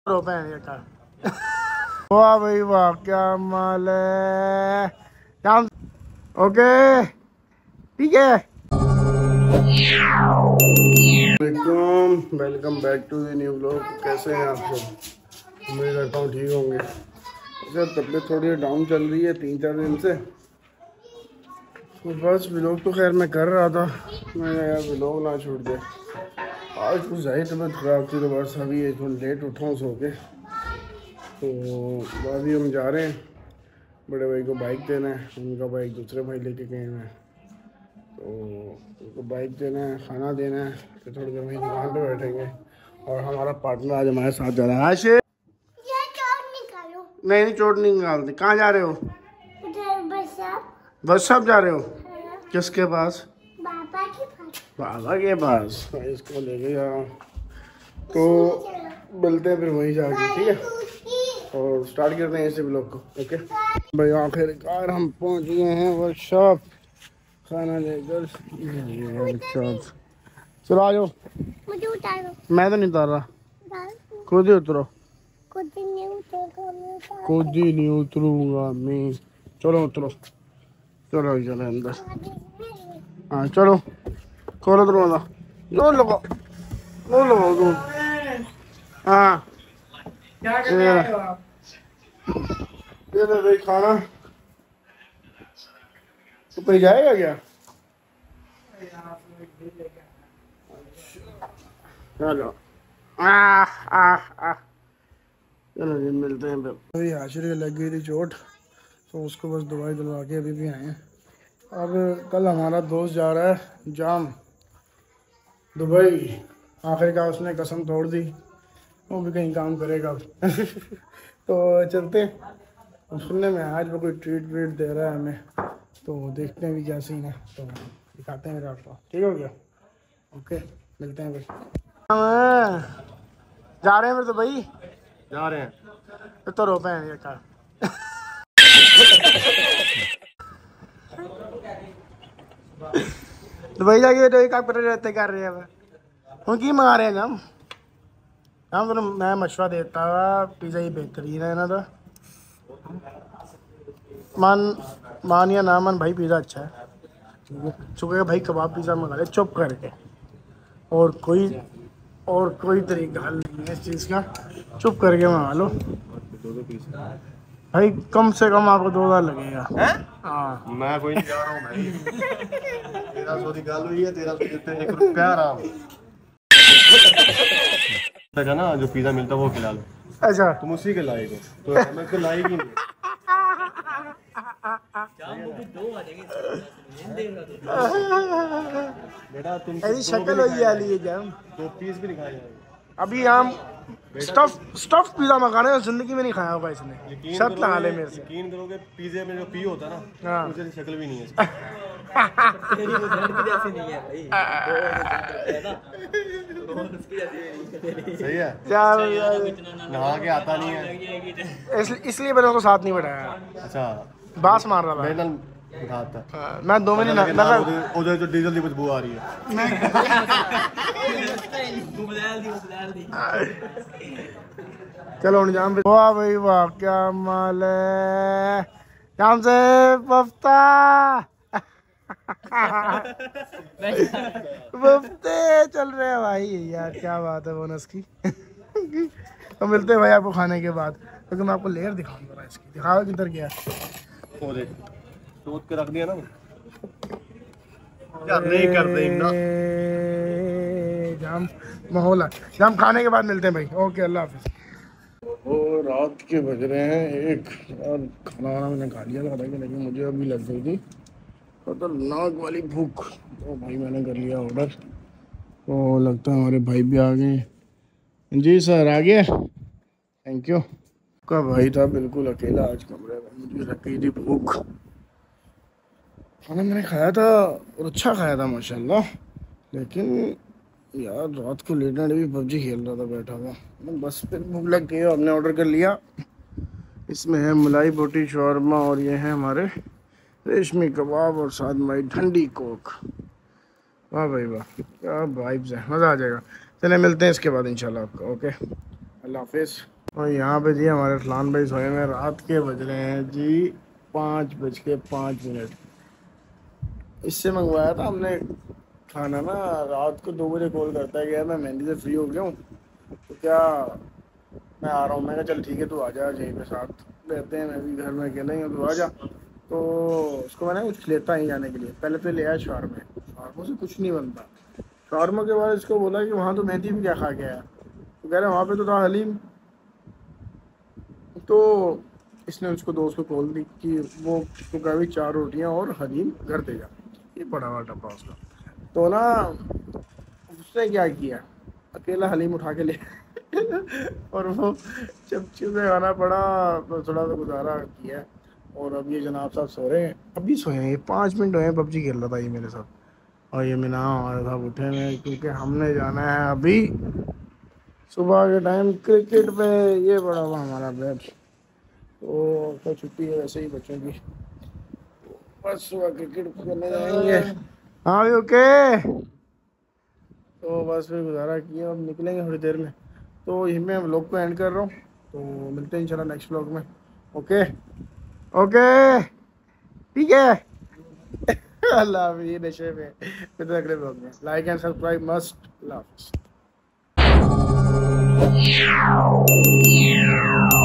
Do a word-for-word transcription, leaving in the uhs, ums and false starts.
रुपए का। वाह भाई वाह, क्या माल है। ओके ठीक है। Welcome back to the new blog. कैसे हैं आप सब? उम्मीद करता हूँ ठीक होंगे। अच्छा, तबीयत थोड़ी डाउन चल रही है तीन चार दिन से, तो बस व्लॉग तो खैर मैं कर रहा था, मैं यार व्लॉग ना छूट जाए। आज कुछ ज़्यादा तबीयत ख़राब थी, तो बस अभी एक लेट उठा हूँ सो के। तो अभी हम जा रहे हैं, बड़े भाई को बाइक देना है, उनका बाइक दूसरे भाई लेके गए हैं, तो उनको बाइक देना है, खाना देना है, फिर थोड़ी देर वहीं दुकान पे बैठेंगे। और हमारा पार्टनर आज हमारे साथ जा रहा है। आशे नहीं नहीं, चोट नहीं निकालती। कहाँ जा रहे हो? बस साहब जा रहे हो? किसके पास? बाबा के पास। बाबा के पास इसको लेके जा रहा हूँ, तो मिलते हैं फिर वहीं जाके, ठीक है। और स्टार्ट करते हैं इसी ब्लॉग को। ओके भाई, आखिरकार हम पहुंच गए हैं वर्कशॉप, खाना लेकर। वर्कशॉप चलो आ जाओ। मुझे उतारो। मैं तो नहीं उतार रहा, खुद ही उतरो। खुद ही नहीं उतरूंगा, खुद ही नहीं उतरूंगा मैं। चलो उतरो, चलो चलो अंदर। हाँ चलो, खोलो दरवाजा। जोर लगाओ, जोर लगाओ जोर। हाँ क्या कर रहे हो आप? ये ले भाई खाना। तो पे जाएगा क्या? चलो आ आ आ चलो जी, मिलते हैं फिर। अभी हाशिर के लग गई थी चोट, तो उसको बस दवाई दिलवा के अभी भी आए हैं। अब कल हमारा दोस्त जा रहा है जाम दुबई। आखिरकार उसने कसम तोड़ दी, वो भी कहीं काम करेगा। तो चलते हैं। सुनने में आज वो कोई ट्रीट व्रीट दे रहा है हमें, तो देखते हैं भी क्या सीन है, तो दिखाते हैं मेरे आपको। ठीक हो गया? ओके, मिलते हैं फिर। जा रहे हैं फिर तो भाई, जा रहे हैं तो रोपे हैं ये का। तो भाई जाके तो एक पर रहते कर रहे हैं उनकी मंगा रहे हैं हम हम तो मैं मशवरा देता पिज़्ज़ा ही बेहतरीन है ना। तो मान मान या ना मान भाई, पिज़्ज़ा अच्छा है। चुके भाई कबाब पिज़्ज़ा मंगा ले चुप करके, और कोई और कोई तरीका हल नहीं है इस चीज़ का। चुप करके मंगा लो भाई, कम से कम आपको दो हज़ार लगेगा। हाँ मैं कोई नहीं जा रहा हूँ भाई। तेरह सौ की गाल हुई है, तेरह सौ जितने एक रुपया आराम है ना। जो पिज़्ज़ा मिलता है वो खिला लो। अच्छा तुम उसी के लायक हो, तो मैं तो लायक ही नहीं। बेटा तुम ऐसी शक्ल हो वाली है जम, दो पीस भी नहीं खाए जाएंगे। अभी हम स्टफ स्टफ पिज़्ज़ा मंगा रहे हैं, जिंदगी में नहीं खाया होगा इसने। शर्त लगा ले मेरे से। यकीन करोगे पिज़्ज़े में जो पी होता है ना, हाँ, मुझे शक्ल भी नहीं है इसकी। तेरी वो लड़की जैसी नहीं है भाई, सही है। नहा के आता नहीं है, इसलिए मैंने उसको साथ नहीं बैठाया। अच्छा, बास मार रहा था था। मैं दो मिनट नजर उधर जो डीजल की बदबू आ रही है। चलो जाम। वाह भाई वाह, क्या माल है। जाम से पफ्ता बफ्ते चल रहे हैं भाई यार, क्या बात है बोनस की। तो मिलते हैं भाई आपको खाने के बाद, क्योंकि मैं आपको लेयर दिखाऊंगा इसकी। दिखाओ किधर गया, वो देख टूट के रख दिया ना। यार नहीं करते ना जाम माहौल है। जाम खाने के बाद मिलते हैं भाई। ओके, अल्लाह हाफिज। वो रात के बज रहे हैं एक, और खाना वाना मैंने खा लिया था, लेकिन मुझे अभी लग गई थी खतरनाक वाली भूख। तो भाई मैंने कर लिया ऑर्डर, तो लगता है हमारे भाई भी आ गए। जी सर आ गया, थैंक यू। का भाई था बिल्कुल अकेला आज कमरे में, मुझे लग गई थी भूख। खाना मैंने खाया था और अच्छा खाया था माशाल्लाह, लेकिन यार रात को लेट नाइट भी पबजी खेल रहा था बैठा हुआ। बस फिर भूख लग गई, हमने ऑर्डर कर लिया। इसमें है मलाई बोटी शौरमा, और ये है हमारे रेशमी कबाब, और साथ में ठंडी कोक। वाह भाई वाह, क्या वाइब्स है, मज़ा आ जाएगा। चले मिलते हैं इसके बाद इंशाल्लाह आपको। ओके। अल्लाह हाफिज़। और यहाँ पे जी हमारे फलान भाई सोए में, रात के बज रहे हैं जी पाँच बज के पाँच मिनट। इससे मंगवाया था हमने खाना ना, रात को दो बजे कॉल करता है कि यार मैं मेहंदी से फ्री हो गया हूँ तो क्या मैं आ रहा हूँ। मैं कहा चल ठीक है तू आ जा, यहीं पे साथ रहते हैं, मैं भी घर में अकेला ही हूँ, तू आ जा। तो उसको मैंने कुछ लेता ही जाने के लिए, पहले तो ले आया शावरमा। शावरमा से कुछ नहीं बनता। शावरमा के बाद इसको बोला कि वहाँ तो मेहंदी भी क्या खा के आया, तो कह रहे वहाँ पे तो था हलीम। तो इसने उसको दोस्त को कॉल दी कि वो उसको कहा भी चार रोटियाँ और हलीम घर दे जा। ये बड़ा हुआ डब्बा उसका। तो ना उसने क्या किया, अकेला हलीम उठा के ले और वो चमचे से खाना पड़ा, तो थोड़ा सा गुजारा किया। और अब ये जनाब साहब सो रहे हैं, अभी सोए हैं, ये पाँच मिनट हुए हैं, पबजी खेल रहा था ये मेरे साथ। और ये मीना हमारे साथ उठे हैं क्योंकि हमने जाना है अभी सुबह के टाइम क्रिकेट पे। ये बड़ा हुआ हमारा बैट। तो तो छुट्टी है वैसे ही बच्चों की, बस सुबह क्रिकेट खेलने जाएंगे। हाँ भाई ओके। तो बस फिर गुजारा किया, अब निकलेंगे थोड़ी देर में। तो यहीं मैं व्लॉग को एंड कर रहा हूँ, तो मिलते हैं इंशाल्लाह नेक्स्ट व्लॉग में। ओके ओके ठीक है। अल्लाह हाफ़िज़। ये नशे में फिर तो अगले व्लॉग में लाइक एंड सब्सक्राइब मस्ट। अल्लाह हाफ़िज़।